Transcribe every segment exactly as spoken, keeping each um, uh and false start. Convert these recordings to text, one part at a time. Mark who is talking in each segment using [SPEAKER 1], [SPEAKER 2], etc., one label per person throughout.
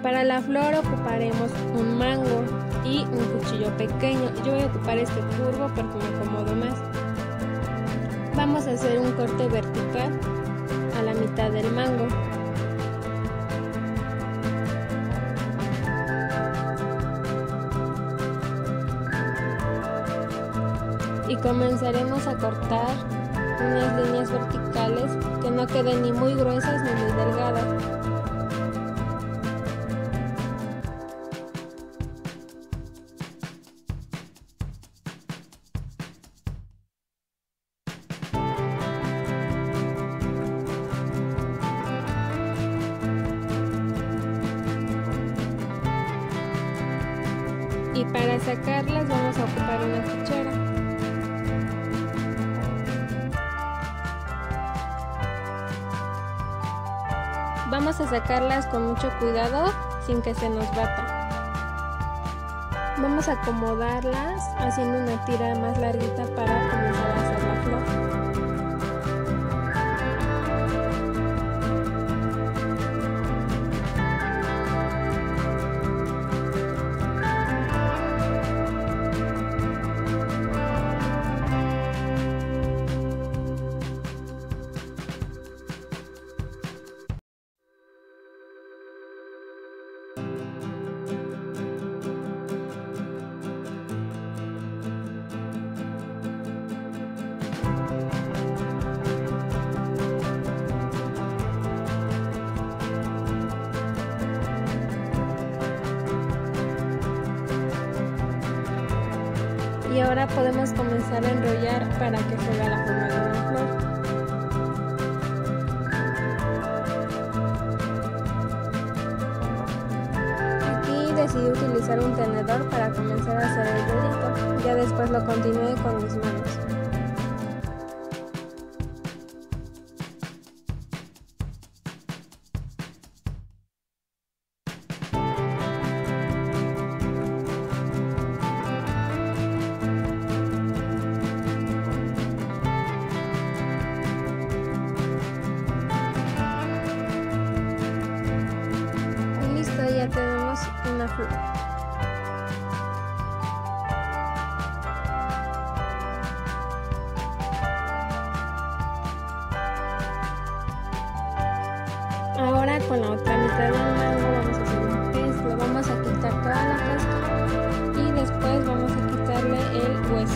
[SPEAKER 1] Para la flor ocuparemos un mango y un cuchillo pequeño. Yo voy a ocupar este curvo porque me acomodo más. Vamos a hacer un corte vertical a la mitad del mango. Y comenzaremos a cortar unas líneas verticales que no queden ni muy gruesas ni muy delgadas. Y para sacarlas vamos a ocupar una cuchara. Vamos a sacarlas con mucho cuidado sin que se nos bata. Vamos a acomodarlas haciendo una tira más larguita para comenzar a hacer la flor. Y ahora podemos comenzar a enrollar para que se vea la forma de una flor. Aquí decidí utilizar un tenedor para comenzar a hacer el rollito. Ya después lo continué con mis manos. Ya tenemos una flor. Ahora con la otra mitad del mango vamos a hacer un pez. Le vamos a quitar toda la cáscara y después vamos a quitarle el hueso.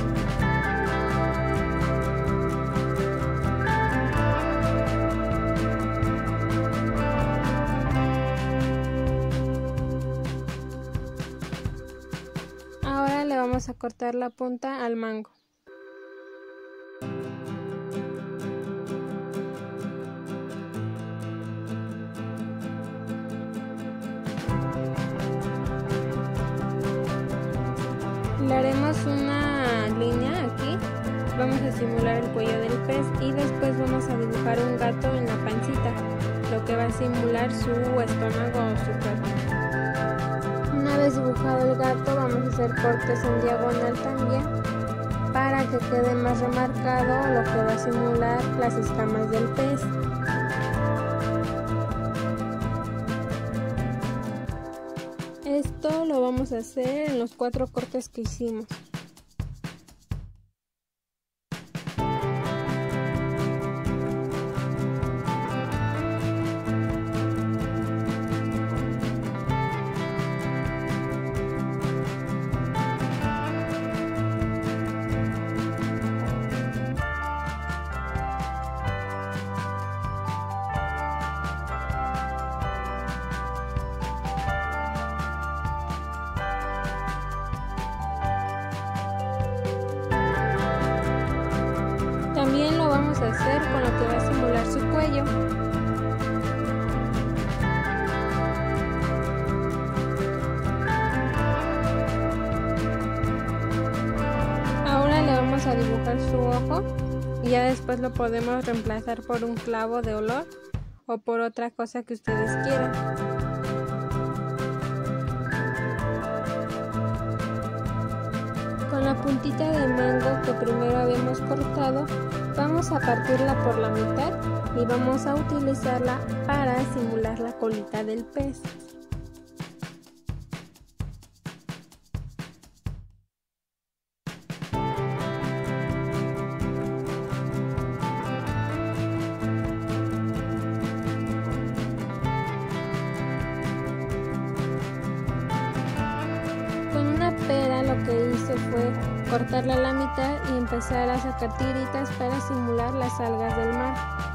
[SPEAKER 1] Vamos a cortar la punta al mango. Le haremos una línea aquí. Vamos a simular el cuello del pez y después vamos a dibujar un gato en la pancita, lo que va a simular su estómago o su cuerpo. Una vez dibujado el gato, vamos a hacer cortes en diagonal también para que quede más remarcado lo que va a simular las escamas del pez. Esto lo vamos a hacer en los cuatro cortes que hicimos. También lo vamos a hacer con lo que va a simular su cuello. Ahora le vamos a dibujar su ojo y ya después lo podemos reemplazar por un clavo de olor o por otra cosa que ustedes quieran. Con la puntita de mango que primero habíamos cortado, vamos a partirla por la mitad y vamos a utilizarla para simular la colita del pez. cortarla a la mitad y empezar a sacar tiritas para simular las algas del mar.